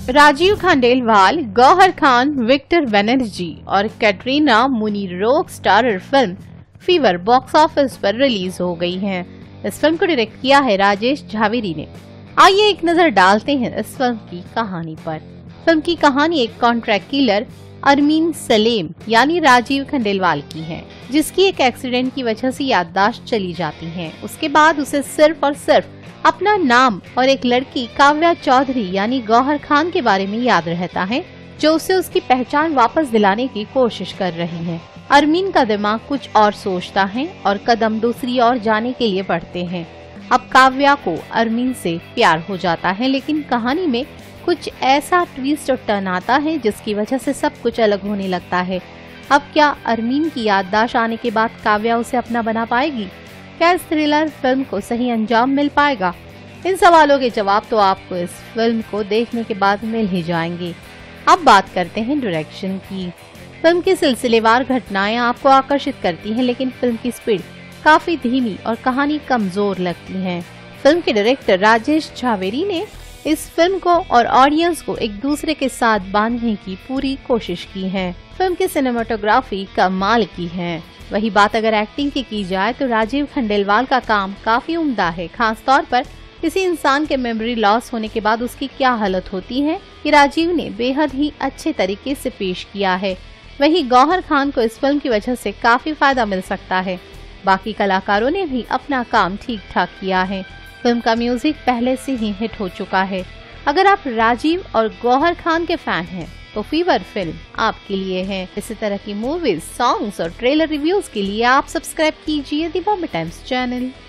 Rajiv Khandelwal, Gauhar Khan, Victor Banerjee और Katrina मुनीरोग starrer film fever box office पर रिलीज हो गई है। इस फिल्म को डायरेक्ट किया है राजेश झावेरी ने। आइए एक नजर डालते हैं इस फिल्म की कहानी पर। फिल्म की कहानी एक कॉन्ट्रैक्ट किलर अरमीन सलेम यानी राजीव खंडेलवाल की है, जिसकी एक एक्सीडेंट की वजह से याददाश्त चली जाती है। उसके बाद उसे सिर्फ और सिर्फ अपना नाम और एक लड़की काव्या चौधरी यानी गौहर खान के बारे में याद रहता है, जो उसे उसकी पहचान वापस दिलाने की कोशिश कर रही है। अरमीन का दिमाग कुछ और सोचता है और कदम दूसरी ओर जाने के लिए बढ़ते हैं। अब काव्या को अरमीन से प्यार हो जाता है, लेकिन कहानी में कुछ ऐसा ट्विस्ट और टर्न आता है जिसकी वजह से सब कुछ अलग होने लगता है। अब क्या अरमीन की याददाश्त आने के बाद काव्या उसे अपना बना पाएगी? क्या इस थ्रिलर फिल्म को सही अंजाम मिल पाएगा? इन सवालों के जवाब तो आपको इस फिल्म को देखने के बाद मिल ही जाएंगे। अब बात करते हैं डायरेक्शन की। फिल्म की सिलसिलेवार घटनाएं आपको आकर्षित करती हैं, लेकिन फिल्म की स्पीड काफी धीमी और कहानी कमजोर लगती है। फिल्म के डायरेक्टर राजेश झावेरी ने इस फिल्म को और ऑडियंस को एक दूसरे के साथ बांधने की पूरी कोशिश की है। फिल्म की सिनेमाटोग्राफी कमाल की है। वही बात अगर एक्टिंग की जाए तो राजीव खंडेलवाल का काम काफी उम्दा है। खास तौर पर किसी इंसान के मेमोरी लॉस होने के बाद उसकी क्या हालत होती है, कि राजीव ने बेहद ही अच्छे तरीके से पेश किया है। वही गौहर खान को इस फिल्म की वजह से काफी फायदा मिल सकता है। बाकी कलाकारों ने भी अपना काम ठीक ठाक किया है। फिल्म का म्यूजिक पहले से ही हिट हो चुका है। अगर आप राजीव और गौहर खान के फैन हैं तो फीवर फिल्म आपके लिए है। इसी तरह की मूवीज, सॉन्ग्स और ट्रेलर रिव्यूज के लिए आप सब्सक्राइब कीजिए दी बॉम्बे टाइम्स चैनल।